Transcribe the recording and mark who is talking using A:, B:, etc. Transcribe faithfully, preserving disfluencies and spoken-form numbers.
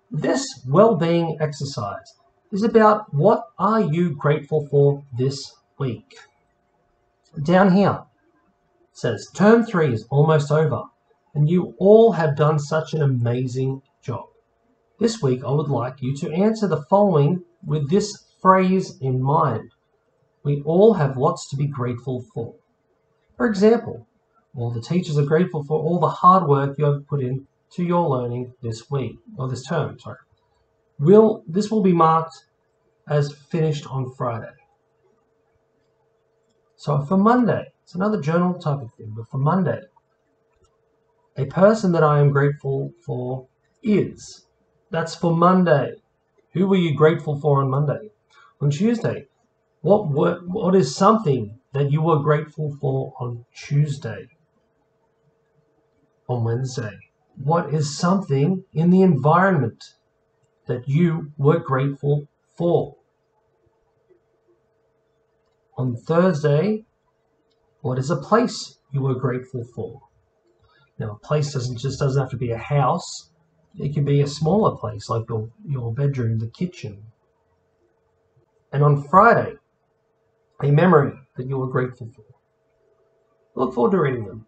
A: This well-being exercise is about what are you grateful for this week. Down here it says term three is almost over and you all have done such an amazing job. This week I would like you to answer the following with this phrase in mind. We all have lots to be grateful for. For example, all the teachers are grateful for all the hard work you have put in to your learning this week, or this term, sorry. Will, this will be marked as finished on Friday. So for Monday, it's another journal type of thing, but for Monday, a person that I am grateful for is. That's for Monday. Who were you grateful for on Monday? On Tuesday, what were, what is something that you were grateful for on Tuesday? On Wednesday, what is something in the environment that you were grateful for? On Thursday, what is a place you were grateful for? Now, a place doesn't just doesn't have to be a house. It can be a smaller place like your, your bedroom, the kitchen. And on Friday, a memory that you were grateful for. Look forward to reading them.